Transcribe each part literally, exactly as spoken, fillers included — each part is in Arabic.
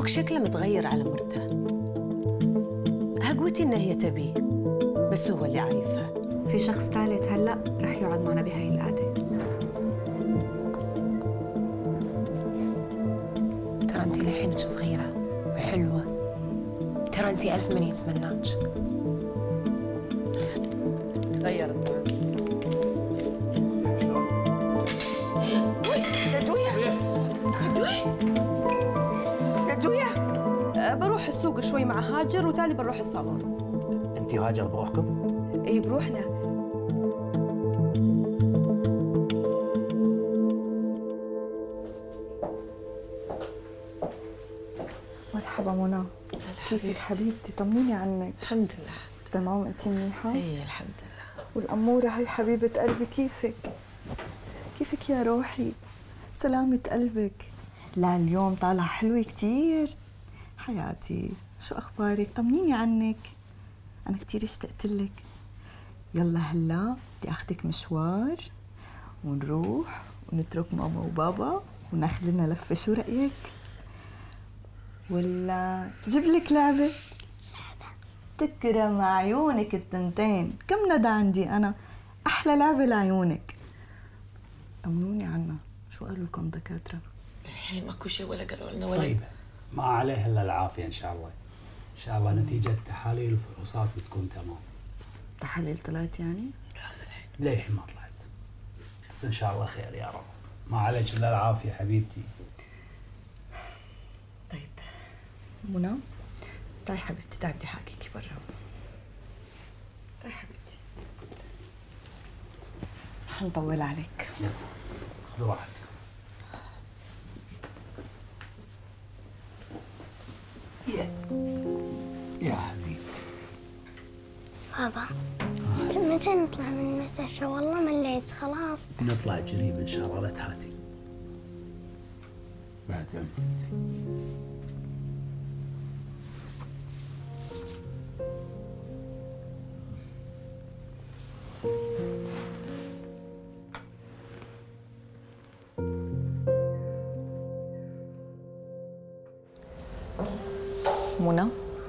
أخوك شكله متغير على مرته. هقوتي إن هي تبيه بس هو اللي عايفها. في شخص ثالث هلأ رح يقعد معنا بهاي القعدة. ترى أنتِ لحينك صغيرة وحلوة، ترى أنتِ ألف من يتمناك. تغيرت. ندوية ندوية ندوية بروح السوق شوي مع هاجر وتالي بنروح الصالون. انت وهاجر بروحكم؟ اي بروحنا. مرحبا منى، كيفك حبيبتي؟ طمنيني عنك. الحمد لله تمام، انت منيحة؟ اي الحمد لله. والأمورة هاي حبيبة قلبي كيفك؟ كيفك يا روحي؟ سلامة قلبك. لا اليوم طالعة حلوة كتير حياتي. شو أخبارك؟ طمنيني عنك. أنا كتير اشتقت لك. يلا هلا بدي أخدك مشوار ونروح ونترك ماما وبابا وناخذ لنا لفة، شو رأيك؟ ولا جيب لك لعبة؟ لعبة تكرم عيونك التنتين. كم ندى عندي أنا، أحلى لعبة لعيونك. طمنوني عنها، شو قالوا لكم دكاترة؟ الحين ماكو شيء ولا قالوا لنا ولا. طيب ما عليه الا العافيه ان شاء الله. ان شاء الله نتيجه تحاليل الفحوصات بتكون تمام. تحاليل طلعت يعني؟ للحين ما طلعت، بس ان شاء الله خير يا رب. ما عليك الا العافيه حبيبتي. طيب منى، تعي حبيبتي، تعي بدي احاكيكي برا. تعي حبيبتي، حنطول عليك. يلا خذوا راحتكم. يا يا حبيبتي. بابا متى نطلع من المستشفى؟ والله مليت خلاص. نطلع قريب ان شاء الله، لا تهاتي. بعد عمرك. منى،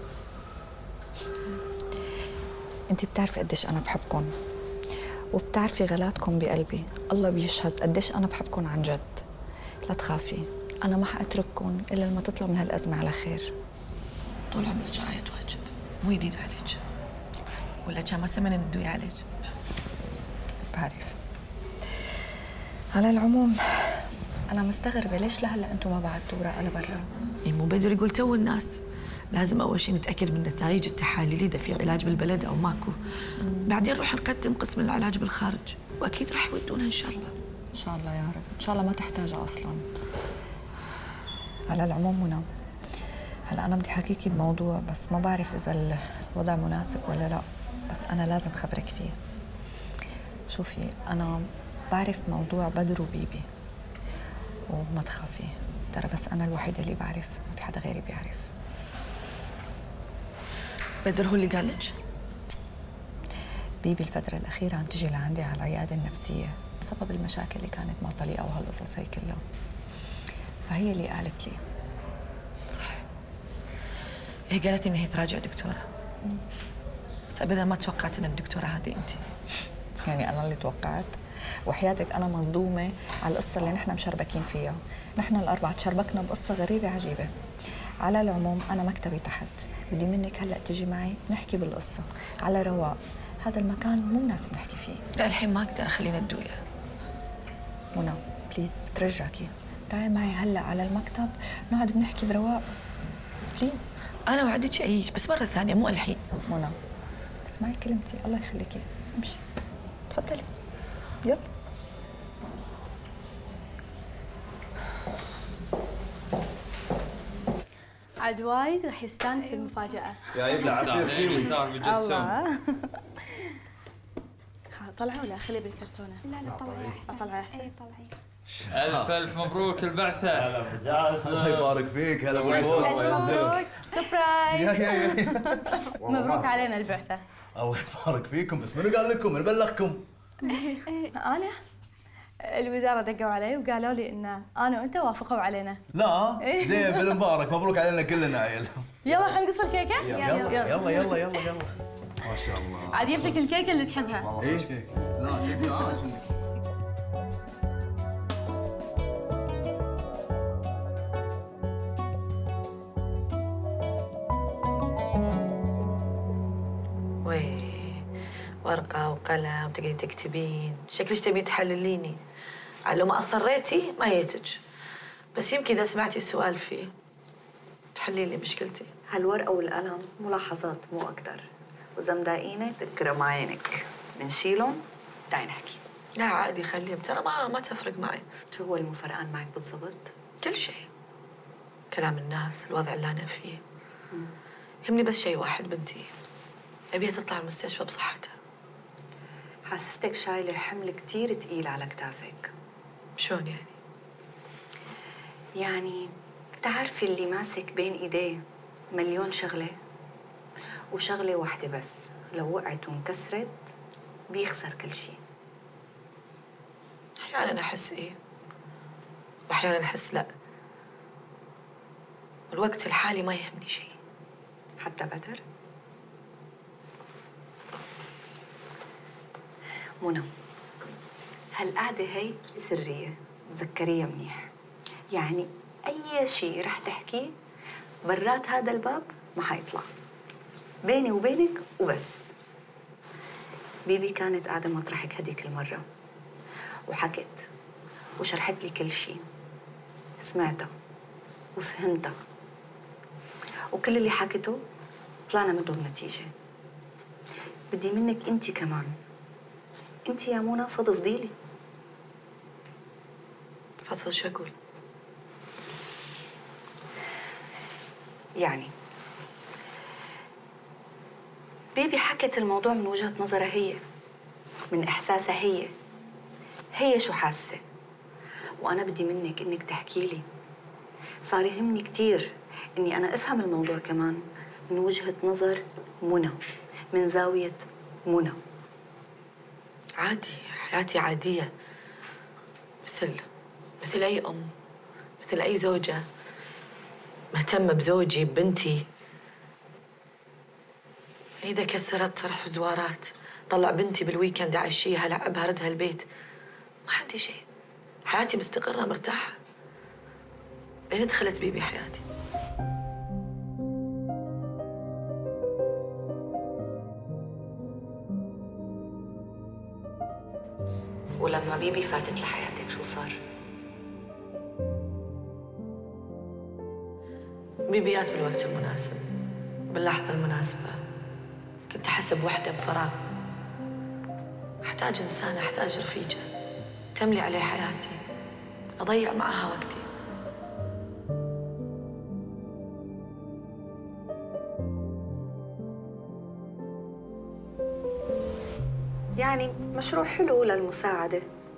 انت بتعرفي قديش انا بحبكم وبتعرفي غلاتكم بقلبي. الله بيشهد قديش انا بحبكم عن جد. لا تخافي، انا ما حاترككم الا لما تطلعوا من هالازمه على خير. طول عمرك جاية واجب، مو جديد عليك. ولا كان ما سمعنا ندوي عليك. بعرف. على العموم انا مستغربه ليش لهلا انتم ما بعتوا ورقه لبرا. اي مو بدر يقول تو الناس. لازم اول شيء نتاكد من نتائج التحاليل اذا في علاج بالبلد او ماكو. مم. بعدين نروح نقدم قسم العلاج بالخارج، واكيد راح يودونا ان شاء الله. ان شاء الله يا رب، ان شاء الله ما تحتاجها اصلا. على العموم منى، هلا انا بدي احكيكي بموضوع بس ما بعرف اذا الوضع مناسب ولا لا، بس انا لازم خبرك فيه. شوفي، انا بعرف موضوع بدر وبيبي، وما تخافي ترى بس انا الوحيده اللي بعرف، ما في حدا غيري بيعرف. بدر هو اللي قال لك؟ بيبي الفتره الاخيره عم تجي لعندي على العياده النفسيه بسبب المشاكل اللي كانت مع طليقه وهالقصص هي كلها، فهي اللي قالت لي. صح، هي قالت انها تراجع دكتوره. مم. بس ابدا ما توقعت ان الدكتوره هذه انت. يعني انا اللي توقعت؟ وحياتك انا مصدومه على القصه اللي نحن مشربكين فيها. نحن الاربعه تشربكنا بقصه غريبه عجيبه. على العموم انا مكتبي تحت، بدي منك هلا تجي معي نحكي بالقصه على رواق. هذا المكان مو مناسب نحكي فيه. لا الحين ما اقدر، خلينا ندويا. منى بليز بترجاكي تعي معي هلا على المكتب نقعد بنحكي برواق بليز. انا وعدك اعيش بس مره ثانيه مو الحين. منى اسمعي كلمتي، الله يخليكي. امشي تفضلي يلا. عاد وايد راح يستانس بالمفاجأة. يا يبلع عصير كيوي. الله. طلعوا ولا خليه بالكرتونة؟ لا لا طلعي احسن. طلعي احسن. اي طلعي. الف الف مبروك البعثة. هلا ابو جاسم. الله يبارك فيك. هلا مبروك. مبروك. سربرايز. يا يا يا مبروك علينا البعثة. الله يبارك فيكم، بس منو قال لكم؟ من بلغكم؟ انا الوزاره دقوا علي وقالوا لي ان انا وانت وافقوا علينا. لا زين بالمبارك، مبروك علينا كلنا عيل. يلا خلينا نقص الكيكه. يلا يلا يلا يلا يلا يلا. ما شاء الله. عاد جبت لك الكيكه اللي تحبها. والله ايش كيك؟ لا شدي عاد شنك. وي ورقة وقلم تقعدين تكتبين، شكلك تبين تحلليني. عاد لو ما أصريتي ما يتج، بس يمكن إذا سمعتي السؤال فيه تحلي لي مشكلتي. هالورقة والقلم ملاحظات مو أكتر، وإذا مضايقينك تذكرهم عينك، بنشيلهم تعي نحكي. لا عادي خليهم، ترى ما ما تفرق معي. شو هو المفرقان معك بالضبط؟ كل شيء، كلام الناس، الوضع اللي أنا فيه. يهمني بس شيء واحد، بنتي أبيها تطلع المستشفى بصحتها. حاسستك شايلة حمل كتير تقيل على كتافك. شلون يعني؟ يعني بتعرفي اللي ماسك بين ايديه مليون شغلة، وشغلة واحدة بس لو وقعت وانكسرت بيخسر كل شيء. أحياناً أحس إيه وأحياناً أحس لا. الوقت الحالي ما يهمني شيء. حتى بدر؟ منى، هالقعدة هي سرية، تذكريها منيح. يعني أي شيء رح تحكيه برات هذا الباب ما حيطلع، بيني وبينك وبس. بيبي كانت قاعدة مطرحك هديك المرة وحكت وشرحت لي كل شيء، سمعتها وفهمتها، وكل اللي حكته طلعنا منه بنتيجة. بدي منك أنت كمان، أنت يا منى فضفضي لي. فضفض شو أقول؟ يعني بيبي حكت الموضوع من وجهة نظرها هي، من إحساسها هي، هي شو حاسة، وأنا بدي منك إنك تحكي لي. صار يهمني كتير إني أنا أفهم الموضوع كمان من وجهة نظر منى، من زاوية منى. عادي، حياتي عادية مثل مثل أي أم، مثل أي زوجة مهتمة بزوجي ببنتي. إذا كثرت رح زوارات، طلع بنتي بالويكند أعشيها، ألعبها، ردها البيت، ما عندي شيء. حياتي مستقرة مرتاحة لين دخلت بيبي حياتي. ولما بيبي فاتت لحياتك شو صار؟ بيبي جات بالوقت المناسب، باللحظة المناسبة. كنت أحس بوحدة بفراغ، أحتاج إنسانة، أحتاج رفيجة تملي عليه حياتي، أضيع معها وقتي. يعني مشروع حلو للمساعدة.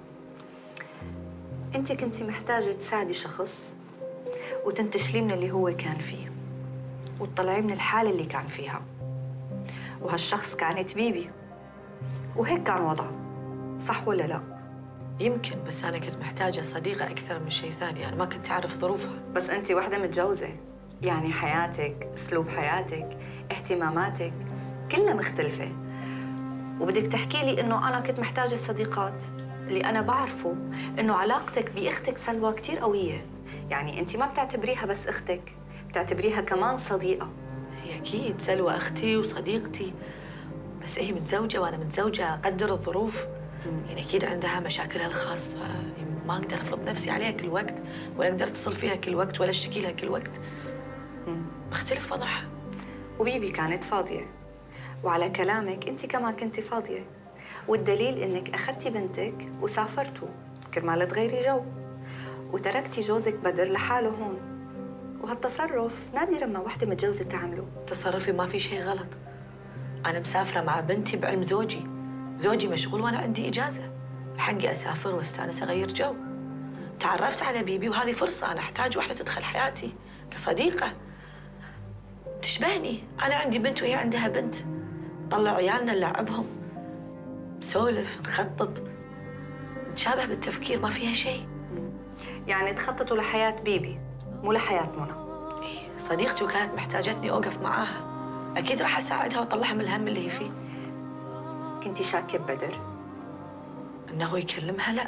أنت كنتي محتاجة تساعدي شخص وتنتشليه من اللي هو كان فيه وتطلعيه من الحالة اللي كان فيها، وهالشخص كانت بيبي، وهيك كان وضعه، صح ولا لا؟ يمكن، بس أنا كنت محتاجة صديقة أكثر من شيء ثاني، أنا ما كنت أعرف ظروفها. بس أنت واحدة متجوزة، يعني حياتك، أسلوب حياتك، اهتماماتك كلها مختلفة، وبدك تحكي لي إنه أنا كنت محتاجة صديقات. اللي أنا بعرفه إنه علاقتك بأختك سلوى كتير قوية، يعني أنت ما بتعتبريها بس أختك، بتعتبريها كمان صديقة. هي أكيد سلوى أختي وصديقتي، بس هي متزوجة وأنا متزوجة، أقدر الظروف. يعني أكيد عندها مشاكلها الخاصة، ما أقدر أفرض نفسي عليها كل وقت، ولا أقدر أتصل فيها كل وقت، ولا أشتكي لها كل وقت. مختلف وضعها. وبيبي كانت فاضية، وعلى كلامك أنت كمان كنتي فاضية، والدليل إنك أخذتي بنتك وسافرتوا كرمال تغيري جو، وتركتي جوزك بدر لحاله هون. وهالتصرف نادرا ما وحدة متجوزة تعمله. تصرفي ما في شيء غلط. أنا مسافرة مع بنتي بعلم زوجي، زوجي مشغول وأنا عندي إجازة، حقي أسافر واستانس أغير جو. تعرفت على بيبي وهذه فرصة، أنا أحتاج واحدة تدخل حياتي كصديقة تشبهني. أنا عندي بنت وهي عندها بنت، نطلع عيالنا نلعبهم، نسولف، نخطط. تشابه بالتفكير، ما فيها شيء. يعني تخططوا لحياة بيبي مو لحياة منى. إيه، صديقتي وكانت محتاجتني أوقف معاها، أكيد راح أساعدها وأطلعها من الهم اللي هي فيه. كنتي شاكة ببدر؟ إنه يكلمها؟ لا،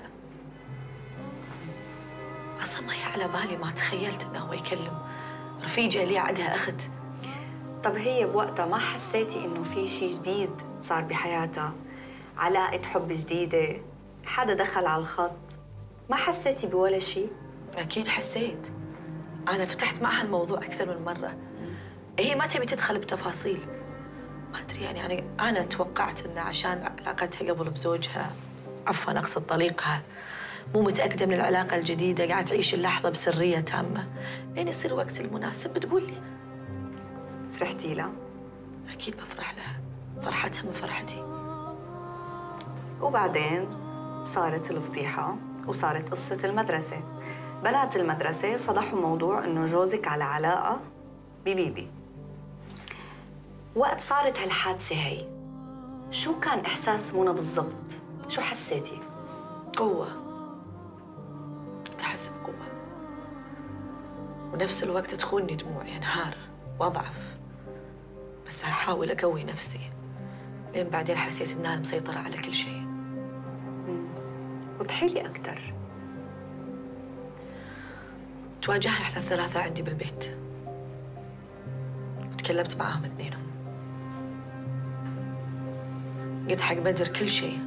أصلا ما هي على بالي، ما تخيلت إنه يكلم رفيجة لي عندها أخت. طب هي بوقتها ما حسيتي إنه في شيء جديد صار بحياتها؟ علاقة حب جديدة، حدا دخل على الخط، ما حسيتي بولا شيء؟ أكيد حسيت، أنا فتحت معها الموضوع أكثر من مرة، هي ما تبي تدخل بتفاصيل. ما أدري يعني أنا أنا توقعت إن عشان علاقتها قبل بزوجها، عفواً أقصد طليقها، مو متأكدة من العلاقة الجديدة، قاعدة تعيش اللحظة بسرية تامة، لين يصير الوقت المناسب بتقول لي. فرحتي لها؟ أكيد بفرح لها، فرحتها من فرحتي. وبعدين صارت الفضيحة وصارت قصة المدرسة. بنات المدرسة فضحوا موضوع إنه جوزك على علاقة ببيبي. وقت صارت هالحادثة هي، شو كان إحساس منى بالضبط؟ شو حسيتي؟ قوة، أحس بقوة، ونفس الوقت تخونني دموعي، انهار وأضعف، بس أحاول أقوي نفسي، لين بعدين حسيت إنها مسيطرة على كل شيء. وضحيلي أكثر. تواجهنا احنا الثلاثة عندي بالبيت، وتكلمت معاهم اثنينهم، قلت حق بدر كل شيء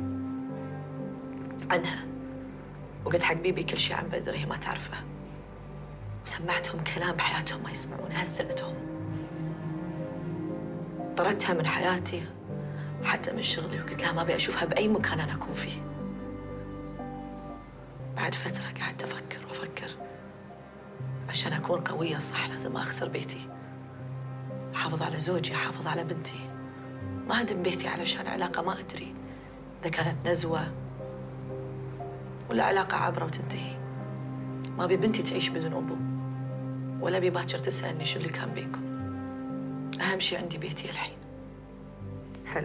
عنها، وقلت حق بيبي كل شيء عن بدر هي ما تعرفه، وسمعتهم كلام بحياتهم ما يسمعون، هزأتهم، طردتها من حياتي حتى من شغلي، وقلت لها ما أبي أشوفها بأي مكان أنا أكون فيه. بعد فترة قعدت أفكر وأفكر، عشان أكون قوية صح لازم أخسر بيتي، أحافظ على زوجي، أحافظ على بنتي، ما أهدم بيتي علشان علاقة ما أدري إذا كانت نزوة ولا علاقة عابرة وتنتهي. ما أبي بنتي تعيش بدون أبو، ولا أبي باكر تسألني شو اللي كان بينكم. أهم شيء عندي بيتي الحين. حلو.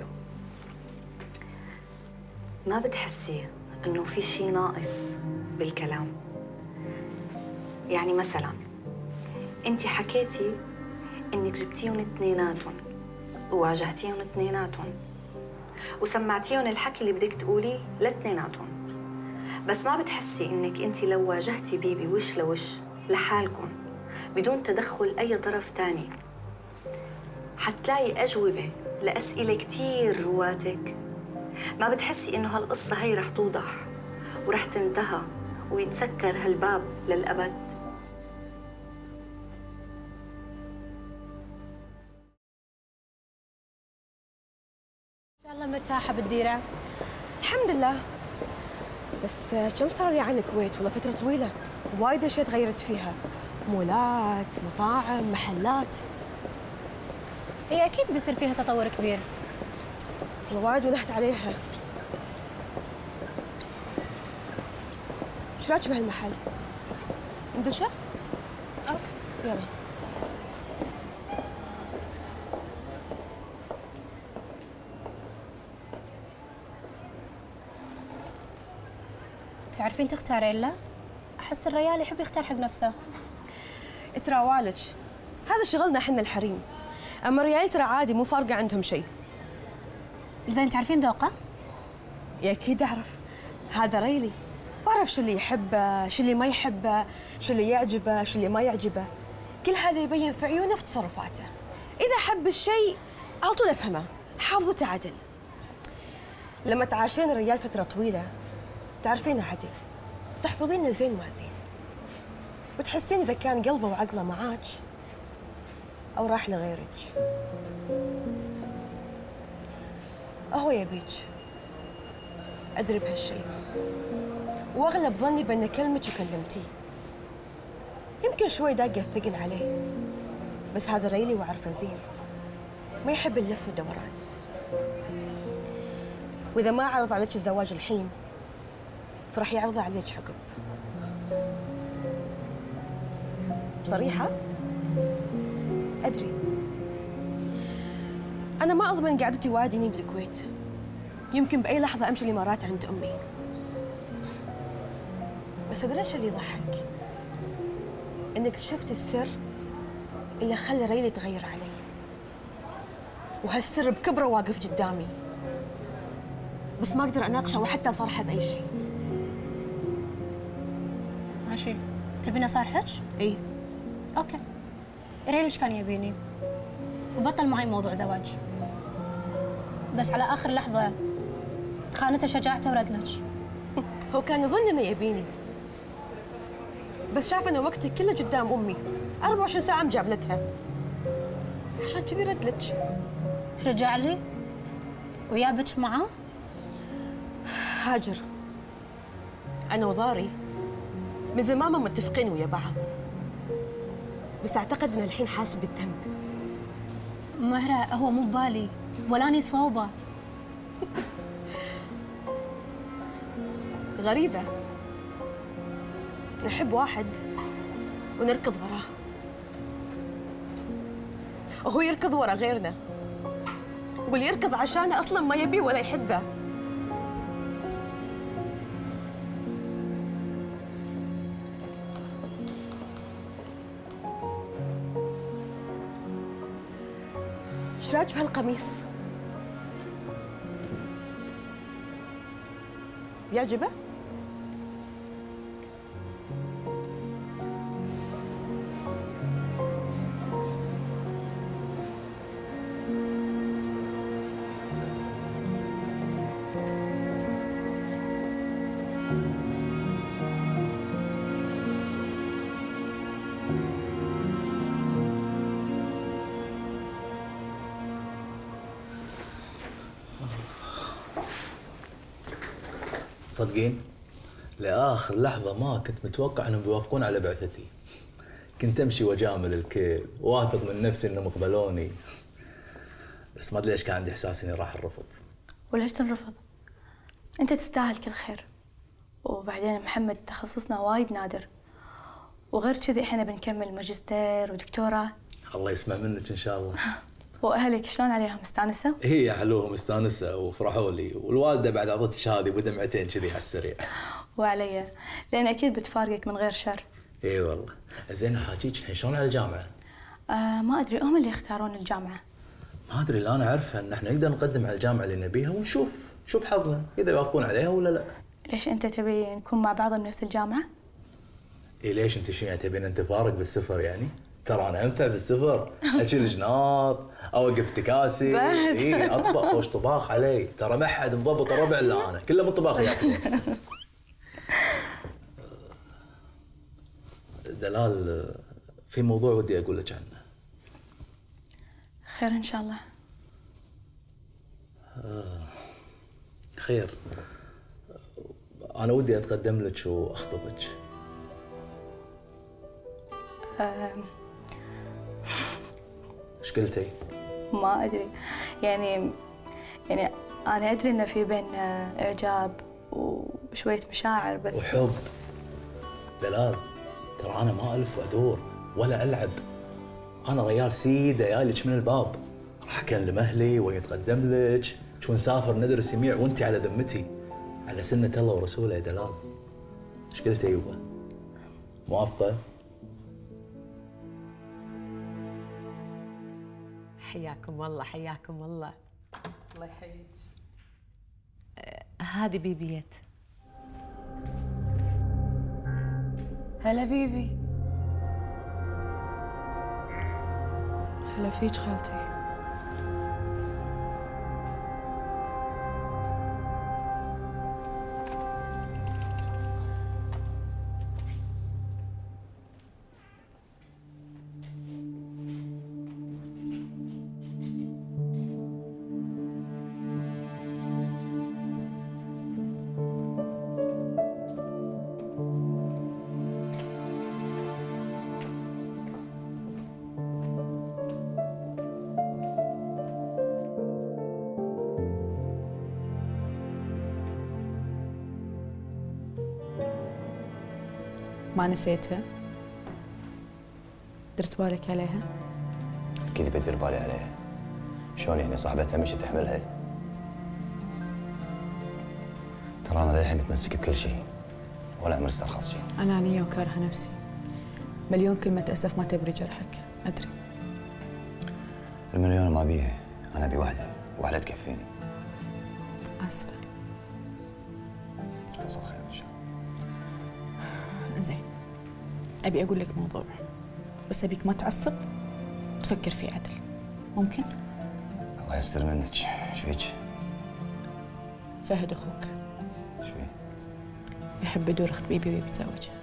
ما بتحسي إنه في شيء ناقص بالكلام؟ يعني مثلاً أنت حكيتي إنك جبتيهم اثنيناتهم وواجهتيهم اثنيناتهم وسمعتيهم الحكي اللي بدك تقوليه لاثنيناتهم، بس ما بتحسي إنك أنت لو واجهتي بيبي وش لوش لحالكم بدون تدخل أي طرف تاني حتلاقي أجوبة لأسئلة كتير جواتك؟ ما بتحسي إنه هالقصة هي رح توضح ورح تنتهى ويتسكر هالباب للأبد؟ إن شاء الله مرتاحة بالديرة؟ الحمد لله، بس كم صار لي عن الكويت؟ والله فترة طويلة، وايد أشياء تغيرت فيها، مولات، مطاعم، محلات. هي أكيد بيصير فيها تطور كبير. والله وايد ولحت عليها. شو رايك بهالمحل؟ ندشه؟ اوكي يلا. تعرفين تختارين له؟ أحس الريال يحب يختار حق نفسه. ترى والج هذا شغلنا احنا الحريم، اما الريال ترى عادي مو فارقه عندهم شيء. زين تعرفين ذوقه؟ يا اكيد اعرف، هذا ريلي، بعرف شو اللي يحبه، شو اللي ما يحبه، شو اللي يعجبه، شو اللي ما يعجبه، كل هذا يبين في عيونه وفي تصرفاته. اذا حب الشيء على طول افهمه، حافظته عدل. لما تعاشرين الريال فتره طويله تعرفينه عدل، تحفظينه زين ما زين، وتحسين اذا كان قلبه وعقله معاك او راح لغيرك. هو يبيك، ادري بهالشيء، واغلب ظني بان كلمك وكلمتيه. يمكن شوي داقه الثقل عليه، بس هذا ريلي وعارفه زين، ما يحب اللف والدوران. واذا ما عرض عليك الزواج الحين فراح يعرضه عليك عقب. بصريحه ادري، انا ما اضمن قعدتي وايد هني بالكويت، يمكن باي لحظه امشي الامارات عند امي. بس تدرين شو اللي يضحك؟ انك اكتشفت السر اللي خلى ريلي تغير علي، وهالسر بكبره واقف قدامي، بس ما اقدر اناقشه وحتى اصارحه باي شيء. ماشي، تبين اصارحك؟ اي. اوكي. ريلي ايش كان يبيني؟ وبطل معي موضوع زواج. بس على اخر لحظه خانته شجاعته ورد لك. هو كان يظن انه يبيني، بس شاف انه وقتي كله قدام امي أربعة وعشرين ساعه مجابلتها، عشان كذي رد لك. رجع لي ويابك معاه؟ هاجر، انا وضاري من زمان ما متفقين ويا بعض، بس اعتقد انه الحين حاسس بالذنب. مهرة هو مو ببالي ولاني صوبه. غريبة، نحب واحد ونركض وراه، وهو يركض ورا غيرنا، واللي يركض عشانه أصلاً ما يبيه ولا يحبه. ايش رايك بهالقميص؟ يعجبه؟ صدقين لآخر لحظة ما كنت متوقع انهم بيوافقون على بعثتي. كنت امشي واجامل الكل، واثق من نفسي انهم قبلوني. بس ما ادري ليش كان عندي احساس اني راح ارفض. وليش تنرفض؟ انت تستاهل كل خير، وبعدين محمد تخصصنا وايد نادر، وغير كذي احنا بنكمل ماجستير ودكتوراه. الله يسمع منك ان شاء الله. واهلك شلون عليهم، مستانسه؟ هي حلوهم مستانسه وفرحوا لي، والوالده بعد اعطتني شهاده بدمعتين كذي على السريع. وعليا، لان اكيد بتفارقك من غير شر. اي والله. زين حاجيك الحين شلون على الجامعه؟ آه ما ادري، هم اللي يختارون الجامعه. ما ادري، اللي انا اعرفه ان احنا نقدر نقدم على الجامعه اللي نبيها ونشوف شوف حظنا اذا يوافقون عليها ولا لا. ليش انت تبي نكون مع بعض بنفس الجامعه؟ اي ليش انت شو يعني تبين نتفارق بالسفر يعني؟ ترى انا انفع بالسفر، اشيل جناط، اوقف تكاسي، اي اطبخ خوش طباخ علي، ترى ما حد مضبط الربع الا انا، كله من طباخ ياكلون. دلال، في موضوع ودي اقول لك عنه. خير ان شاء الله. آه خير. انا ودي اتقدم لك واخطبك. آه ايش قلتي؟ ما ادري، يعني يعني انا ادري ان في بيننا اعجاب وشويه مشاعر بس. وحب. دلال، ترى انا ما الف وادور ولا العب. انا ريال سيده جايلك من الباب، راح اكلم اهلي ويتقدم لك ونسافر ندرس يميع وانت على ذمتي، على سنه الله ورسوله يا دلال. ايش قلتي يبا؟ موافقه؟ حياكم الله حياكم الله. الله يحييك. آه هذه بيبيت. هلا بيبي. هلا فيك خالتي. ما نسيتها؟ درت بالك عليها؟ أكيد بدير بالي عليها. شلون يعني صاحبتها مشي تحملها؟ ترى أنا للحين متمسك بكل شيء، ولا عمري استرخص شيء. أنانية وكارهة نفسي. مليون كلمة أسف ما تبري جرحك، أدري. المليون ما بيها، أنا أبي واحدة، واحدة تكفيني. آسفة. يصير خير إن شاء الله. زين. أبي أقول لك موضوع، بس أبيك ما تعصب وتفكر فيه عدل. ممكن؟ الله يستر منك. ايش فيك؟ فهد أخوك. ايش فيه؟ يحب يدور أخت بيبي ويتزوجها.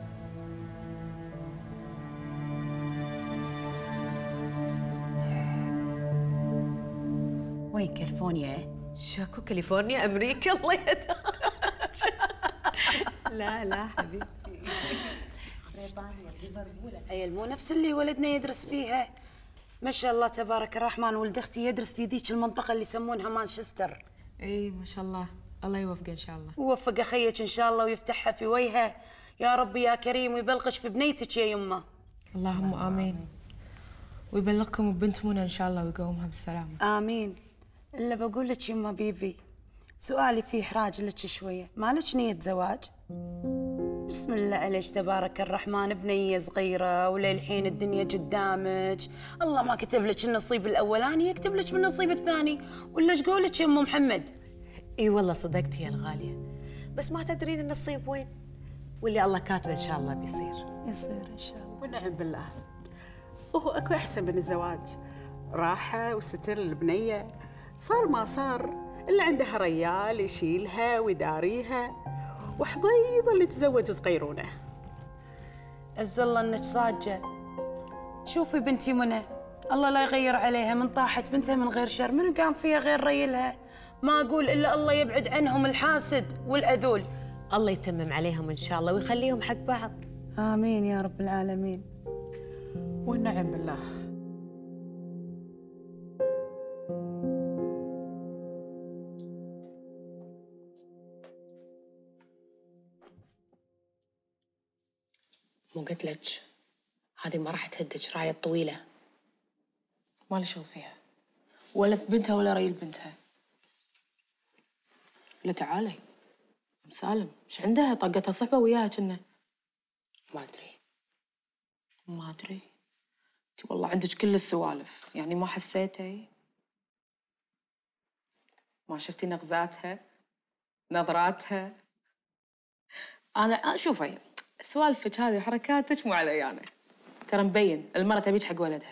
وين كاليفورنيا؟ شاكو كاليفورنيا امريكا الله يهداك. لا لا حبيبتي. بريطانيا ليفربول. عيل مو نفس اللي ولدنا يدرس فيها. ما شاء الله تبارك الرحمن، ولد اختي يدرس في ذيك المنطقه اللي يسمونها مانشستر. اي ما شاء الله، الله يوفقه ان شاء الله. ووفق اخيك ان شاء الله ويفتحها في وجهه يا رب يا كريم، ويبلغش في بنيتك يا يمه. اللهم امين. ويبلغكم ببنت منى ان شاء الله ويقومها بالسلامه. امين. الا بقول لك يما بيبي، سؤالي فيه احراج لك شويه، مالك نيه زواج؟ بسم الله عليك تبارك الرحمن، بنيه صغيره وللحين الدنيا قدامك، الله ما كتب لك النصيب الاولاني يكتب لك بالنصيب الثاني، ولا ايش قولك يا ام محمد؟ اي والله صدقتي يا الغاليه، بس ما تدرين النصيب وين، واللي الله كاتبه ان شاء الله بيصير. يصير ان شاء الله. ونعم بالله. وهو اكو احسن من الزواج، راحه وستر البنيه، صار ما صار الا عندها ريال يشيلها ويداريها، وحظيظه اللي تزوج صغيرونه. عز الله انك صاجه. شوفي بنتي منى، الله لا يغير عليها، من طاحت بنتها من غير شر، منو قام فيها غير ريلها؟ ما اقول الا الله يبعد عنهم الحاسد والاذول. الله يتمم عليهم ان شاء الله ويخليهم حق بعض. امين يا رب العالمين. والنعم بالله. مو قلت لك هذه ما راح تهدج راية طويلة، ما لي شغل فيها، ولا في بنتها ولا ريل بنتها. لا تعالي ام سالم، ايش عندها؟ طقتها صحبة وياها كنا. ما ادري ما ادري انتي والله عندك كل السوالف، يعني ما حسيتي؟ ما شفتي نغزاتها نظراتها؟ انا شوفي سوالفك هذه وحركاتك مو علي انا، ترى مبين المرة تبيك حق ولدها.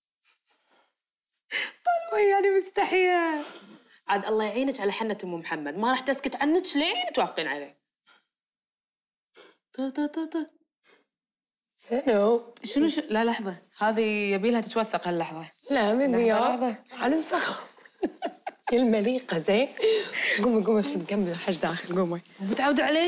طلعوا يعني مستحية. عاد الله يعينك على حنة ام محمد، ما راح تسكت عنك لين توافقين عليه. طا طا طا طا. شنو؟ شنو ش... لا لحظة، هذه يبي لها تتوثق هاللحظة. لا من وياه لحظة. على السخف. المليقة زين. قومي قومي خذ كملي حج داخل قومي. متعودة عليك؟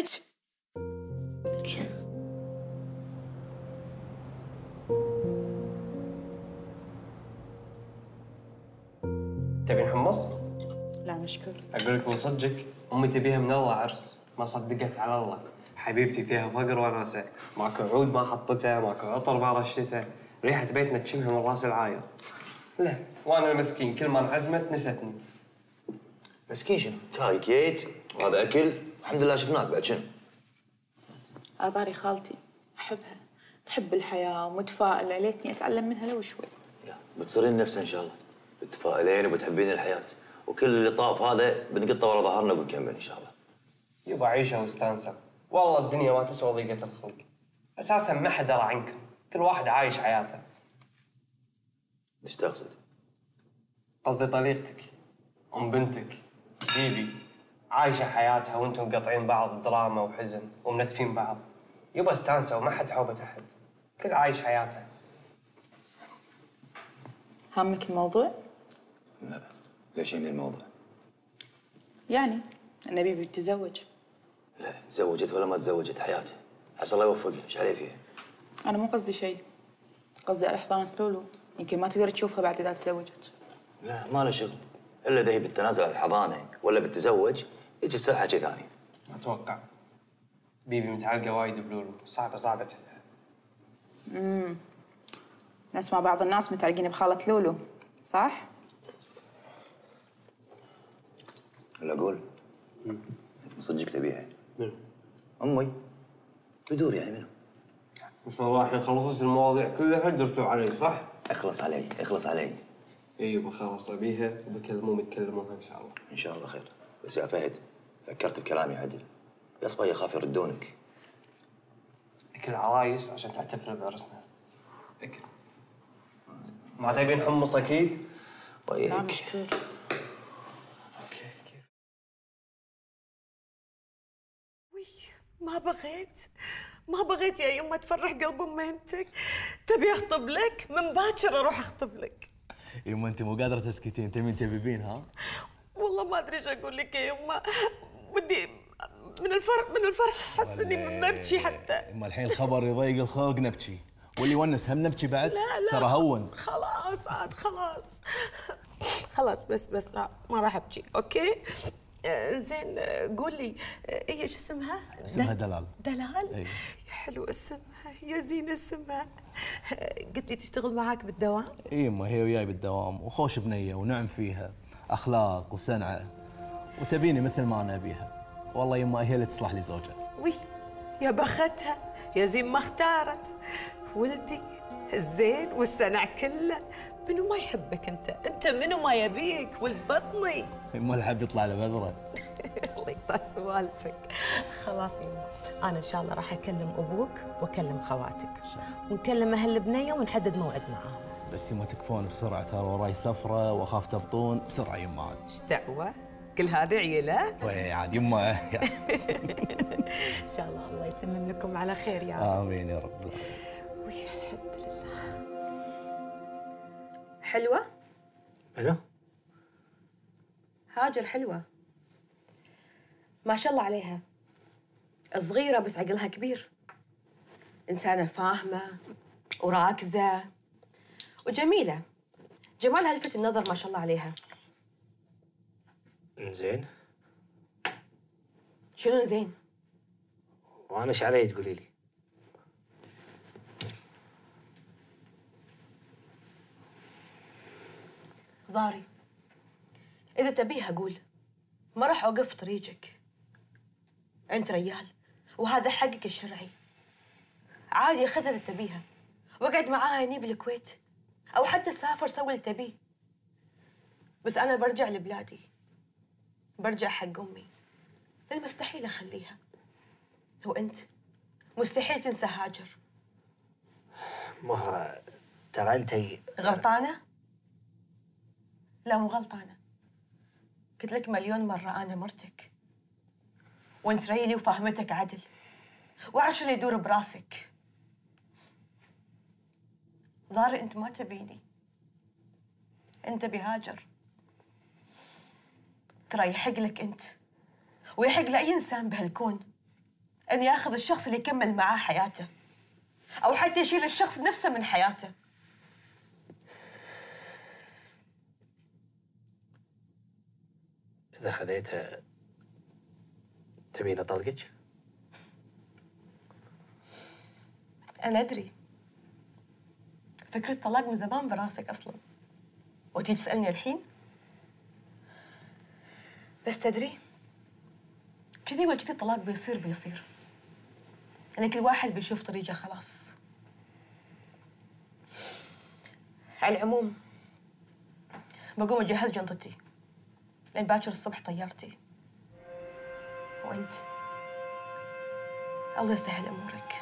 تبين حمص؟ لا مشكور. اقول لك من صدقك امي تبيها من الله عرس، ما صدقت على الله. حبيبتي فيها فقر وناسه، ماكو عود ما حطته، ماكو عطر ما رشته، ريحه بيتنا تشمها من راس العاير. لا وانا المسكين كل ما انعزمت نستني. مسكين شنو؟ كاي كيت وهذا اكل، الحمد لله شفناك بعد شنو؟ عطاري خالتي احبها، تحب الحياه ومتفائله، ليتني اتعلم منها لو شوي. بتصيرين نفسها ان شاء الله، بتتفائلين وبتحبين الحياه، وكل اللي طاف هذا بنقطه ورا ظهرنا وبنكمل ان شاء الله. يبا عيشه واستانسه، والله الدنيا ما تسوى ضيقه الخلق. اساسا ما حد درى عنكم، كل واحد عايش حياته. ايش تقصد؟ قصدي طليقتك، ام بنتك، بيبي، عايشه حياتها وانتم مقطعين بعض دراما وحزن ومنتفين بعض. يبا استانسه وما حد حوبه احد، كل عايش حياته. هامك الموضوع؟ لا ليش يعني الموضوع؟ يعني ان بيبي تتزوج. لا تزوجت ولا ما تزوجت حياته، عسى الله يوفقها، ايش عليه فيها؟ انا مو قصدي شيء، قصدي على حضانة لولو، يمكن ما تقدر تشوفها بعد اذا تزوجت. لا ما له شغل، الا اذا هي بالتنازل عن الحضانه ولا بتتزوج يجي يصير حكي ثاني. اتوقع بيبي متعلقه وايد بلولو، صعبه صعبه تفهم. امم نسمع بعض الناس متعلقين بخالة لولو، صح؟ ولا اقول؟ انت من صدقك تبيها؟ منو؟ امي بدور يعني منو؟ ما شاء الله الحين خلصت المواضيع كلها درتوا علي صح؟ اخلص علي اخلص علي. ايوه خلاص ابيها وبكلمهم يتكلمونها ان شاء الله. ان شاء الله خير. بس يا فهد فكرت بكلامي عدل. يا صبي اخاف يردونك. اكل عرايس عشان تحتفل بعرسنا. اكل. ما تبين حمص اكيد؟ ويك. لا مشكور. ما بغيت ما بغيت يا يمه تفرح قلب امهمتك. تبي اخطب لك من باكر اروح اخطب لك. يما انت مو قادره تسكتين، تبين تبيبين ها؟ والله ما ادري ايش اقول لك يا يمه. ودي من الفرح من الفرح احس اني ما ابكي حتى. يما الحين الخبر يضيق الخلق نبكي، واللي يونس هم نبكي بعد. لا لا ترى هون. خلاص عاد خلاص خلاص بس بس لا ما راح ابكي اوكي. آه، زين آه، قول لي آه، هي شو اسمها؟ اسمها دلال. دلال؟ اي. يا حلو اسمها يا زين اسمها. آه، قلت لي تشتغل معاك بالدوام؟ اي يما هي وياي بالدوام وخوش بنيه ونعم فيها اخلاق وصنعه وتبيني مثل ما انا ابيها. والله يما هي اللي تصلح لي زوجه. وي يا بختها يا زين ما اختارت. ولدي الزين والسنع كله. منو ما يحبك انت؟ انت منو ما يبيك؟ ولد بطني. يما الحب يطلع له بذره. الله يقطع سوالفك. خلاص يما انا ان شاء الله راح اكلم ابوك واكلم خواتك ونكلم اهل البنيه ونحدد موعد معاهم. بس يما تكفون بسرعه، ترى وراي سفره واخاف تبطون بسرعه يما عاد. ايش دعوه؟ كل هذا عيله؟ وي عاد يما. ان شاء الله الله يتمم لكم على خير يا رب. امين يا رب. وي الحمد لله. حلوة؟ منو؟ هاجر حلوة ما شاء الله عليها. صغيرة بس عقلها كبير. إنسانة فاهمة وراكزة وجميلة. جمالها لفت النظر ما شاء الله عليها. زين. شنو زين؟ وانا ايش علي تقولي لي؟ ضاري إذا تبيها قول، ما راح أوقف في طريقك. أنت ريال وهذا حقك الشرعي. عادي خذها إذا تبيها واقعد معاها هني بالكويت أو حتى سافر سوي اللي تبيه. بس أنا برجع لبلادي، برجع حق أمي. المستحيل أخليها. وأنت مستحيل تنسى هاجر. ما ترى انتي غلطانة؟ لا مو غلطانة. قلت لك مليون مرة أنا مرتك وأنت ريلي وفاهمتك عدل وأعرف اللي يدور براسك. ضاري أنت ما تبيني، أنت بهاجر. ترى يحق لك أنت ويحق لأي إنسان بهالكون أن ياخذ الشخص اللي يكمل معاه حياته أو حتى يشيل الشخص نفسه من حياته. إذا خذيتها تبين أطلقك؟ أنا أدري فكرة الطلاق من زمان براسك أصلاً وتيجي تسألني الحين. بس تدري كذي ولا كذي الطلاق بيصير بيصير، يعني كل واحد بيشوف طريقه خلاص. على العموم بقوم أجهز جنطتي لين باكر الصبح طيارتي. وأنت الله يسهل أمورك.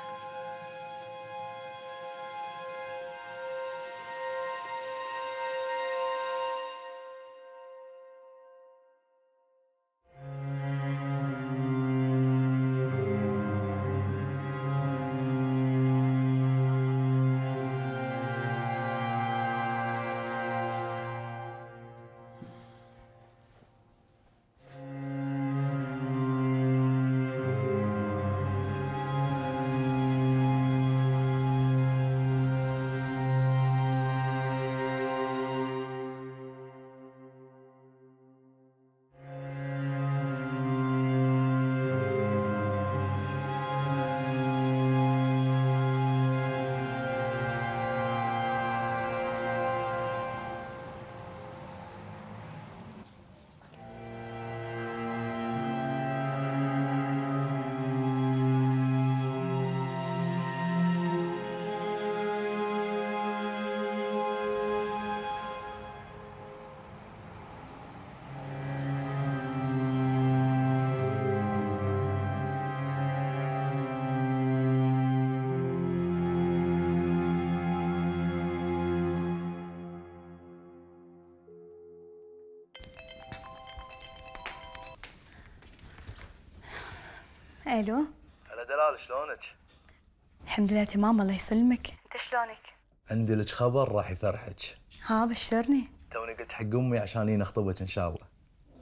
الو. هلا دلال، شلونك؟ الحمد لله تمام، الله يسلمك. انت شلونك؟ عندي لك خبر راح يفرحك. ها بشرني. توني قلت حق امي عشان نخطبك ان شاء الله.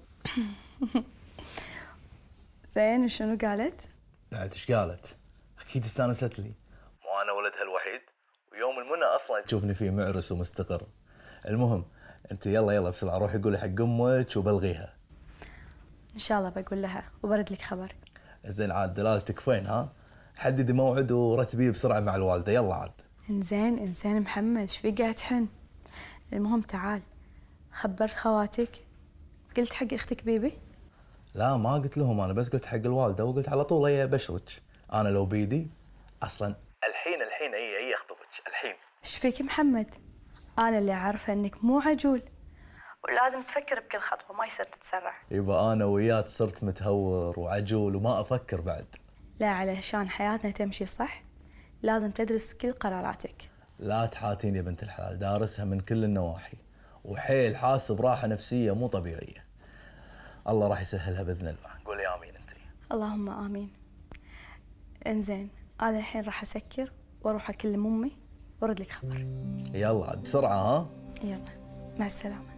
زين، وشنو قالت؟ لا ايش قالت؟ اكيد استانست لي، مو انا ولدها الوحيد، ويوم المنى اصلا تشوفني فيه معرس ومستقر. المهم انت يلا يلا بسرعه روحي قولي حق امك وبلغيها. ان شاء الله بقول لها وبرد لك خبر. زين عاد دلالتك فين ها؟ حددي موعد ورتبيه بسرعه مع الوالده، يلا عاد. انزين انزين محمد، ايش في قاعد تحن؟ المهم تعال، خبرت خواتك؟ قلت حق اختك بيبي؟ لا ما قلت لهم انا، بس قلت حق الوالده وقلت على طول هي ابشرك. انا لو بيدي اصلا الحين الحين هي هي اخطبك الحين. ايش فيك محمد؟ انا اللي عارفه انك مو عجول، ولازم تفكر بكل خطوه، ما يصير تتسرع. يبقى انا وياك صرت متهور وعجول وما افكر بعد. لا، علشان حياتنا تمشي صح لازم تدرس كل قراراتك. لا تحاتين يا بنت الحلال، دارسها من كل النواحي وحيل حاسب راحه نفسيه مو طبيعيه. الله راح يسهلها باذن الله. قولي امين انت. اللهم امين. انزين انا الحين راح اسكر واروح اكلم امي وارد لك خبر. يلا عاد بسرعه ها. يلا مع السلامه.